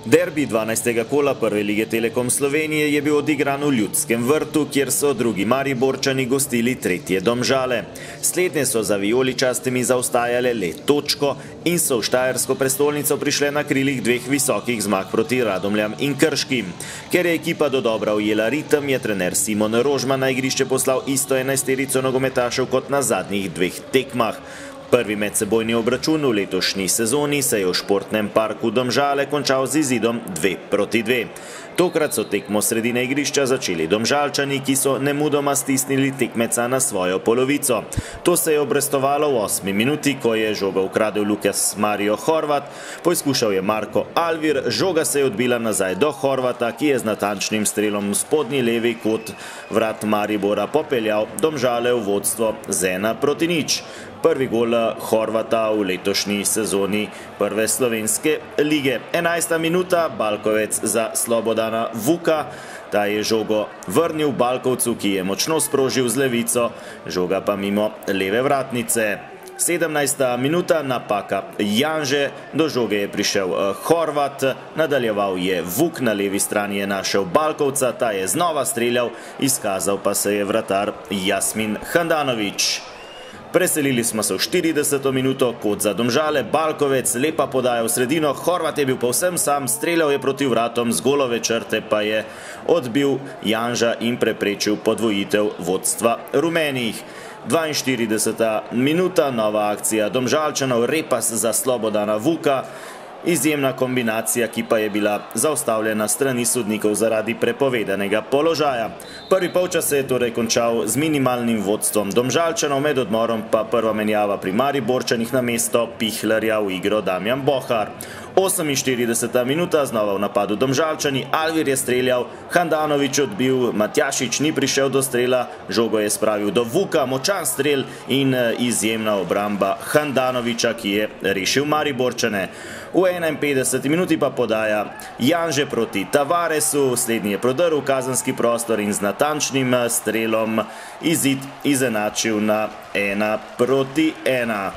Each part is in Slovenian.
Derbi 12. kola Prve lige Telekom Slovenije je bil odigran v Ljudskem vrtu, kjer so drugi Mariborčani gostili tretje Domžale. Slednje so za vijoličastimi zaostajale le točko in so v štajersko prestolnico prišle na krilih dveh visokih zmag proti Radomljam in Krškim. Ker je ekipa dodobra ujela ritem, je trener Simon Rožman na igrišče poslal isto enajsterico nogometašev kot na zadnjih dveh tekmah. Prvi medsebojni obračun v letošnji sezoni se je v športnem parku Domžale končal z izidom 2:2. Tokrat so tekmo sredine igrišča začeli Domžalčani, ki so nemudoma stisnili tekmeca na svojo polovico. To se je obrestovalo v 8. minuti, ko je žogo ukradel Lukas Mario Horvat, poizkušal je Marko Alvir, žoga se je odbila nazaj do Horvata, ki je z natančnim strelom v spodnji levi kot vrat Maribora popeljal Domžale v vodstvo z 1:0. Prvi gol Horvata v letošnji sezoni prve slovenske lige. 11. minuta, Balkovec za Slobodana Vuka. Ta je žogo vrnil Balkovcu, ki je močno sprožil z levico, žoga pa mimo leve vratnice. 17. minuta, napaka Janže, do žoge je prišel Horvat, nadaljeval je Vuk, na levi strani je našel Balkovca, ta je znova streljal, izkazal pa se je vratar Jasmin Handanović. Preselili smo se v 40. minuto, kot za Domžale, Balkovec, lepa podaja v sredino, Horvat je bil povsem sam, streljal je proti vratom, z golove črte pa je odbil Janža in preprečil podvojitev vodstva rumenih. 42. minuta, nova akcija Domžalčanov, Repas za Slobodana Vuka. Izjemna kombinacija, ki pa je bila zaustavljena strani sodnikov zaradi prepovedanega položaja. Prvi polčas se je torej končal z minimalnim vodstvom Domžalčanov, med odmorom pa prva menjava pri Mariborčanih na mesto Pihlarja v igro Damjan Bohar. 48. minuta, znova v napadu Domžalčani, Alvir je streljal, Handanović odbil, Matjašič ni prišel do strela, žogo je spravil do Vuka, močan strel in izjemna obramba Handanovića, ki je rešil Mariborčane. V 51. minuti pa podaja Janže proti Tavaresu, slednji je prodrl kazenski prostor in z natančnim strelom izid izenačil na 1:1.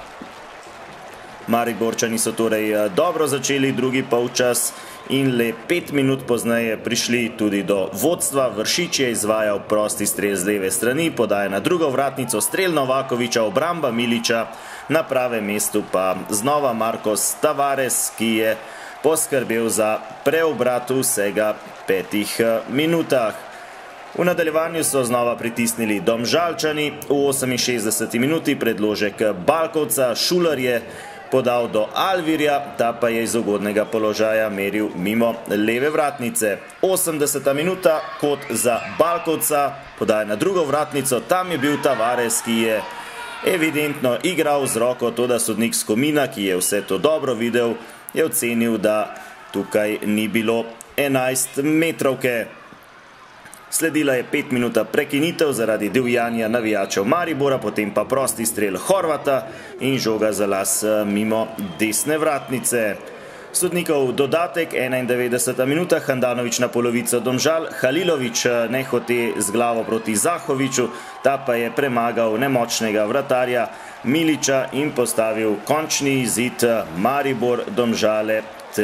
Mariborčani so torej dobro začeli drugi polčas in le 5 minut pozneje prišli tudi do vodstva. Vršič je izvajal prosti strel z leve strani, podaja na drugo vratnico, strel Novakovića, obramba Milića, na pravem mestu pa znova Marcos Tavares, ki je poskrbel za preobrat v vsega 5 minutah. V nadaljevanju so znova pritisnili Domžalčani, v 68. minuti predložek Balkovca, Šuler je podal do Alvirja, ta pa je iz ugodnega položaja meril mimo leve vratnice. 80. minuta, kot za Balkovca, podaja na drugo vratnico, tam je bil Tavares, ki je evidentno igral z roko, toda sodnik Skomina, ki je vse to dobro videl, je ocenil, da tukaj ni bilo 11 metrovke. Sledila je 5 minuta prekinitev zaradi divjanja navijačev Maribora, potem pa prosti strel Horvata in žoga za las mimo desne vratnice. Sodnikov dodatek, 91. minuta, Handanović na polovico Domžal, Halilović nehote z glavo proti Zahoviću, ta pa je premagal nemočnega vratarja Milića in postavil končni izid Maribor Domžale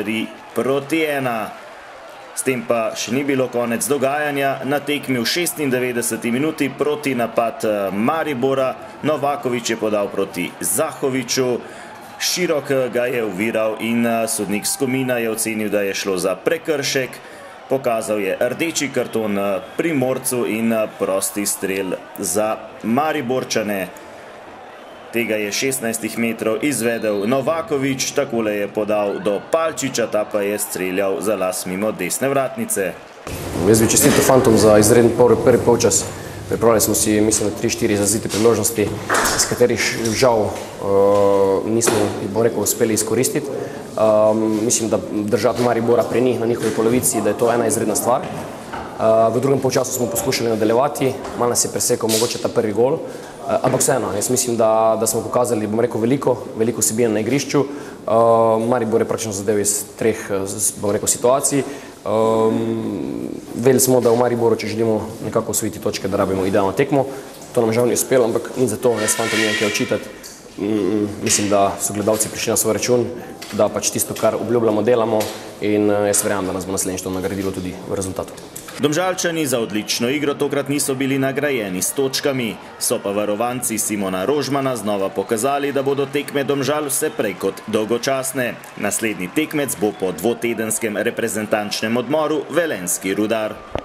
3:1. S tem pa še ni bilo konec dogajanja. Na tekmi v 96. minuti proti napad Maribora, Novaković je podal proti Zahoviću, Širok ga je oviral in sodnik Skomina je ocenil, da je šlo za prekršek. Pokazal je rdeči karton Primorcu in prosti strel za Mariborčane. Tega je 16 metrov izvedel Novaković, takole je podal do Palčiča, ta pa je streljal za las mimo desne vratnice. Jaz bi čestito fantom za izreden prvi polčas. Pripravili smo si, mislim, 3-4 izrazite priložnosti, iz katerih žal nismo, bom rekel, uspeli izkoristiti. Mislim, da držati Maribora pri njih na njihovi polovici, da je to ena izredna stvar. V drugem polčasu smo poskušali nadaljevati, malo nas je presekal mogoče ta prvi gol, ampak vseeno, jaz mislim, da smo pokazali, bom rekel, veliko vsebine na igrišču. Maribor je praktično zadev iz 3, bom rekel, situacij. Vedeli smo, da v Mariboru, če želimo nekako osvojiti točke, da rabimo idealno tekmo. To nam žal ni uspelo, ampak ni za to, jaz fantom nimam kaj očitati. Mislim, da so gledalci prišli na svoj račun, da pač tisto, kar obljubljamo, delamo in jaz verjamem, da nas bo naslednjič to nagradilo tudi v rezultatu. Domžalčani za odlično igro tokrat niso bili nagrajeni s točkami, so pa varovanci Simona Rožmana znova pokazali, da bodo tekme Domžal vse prej kot dolgočasne. Naslednji tekmec bo po dvotedenskem reprezentančnem odmoru velenjski Rudar.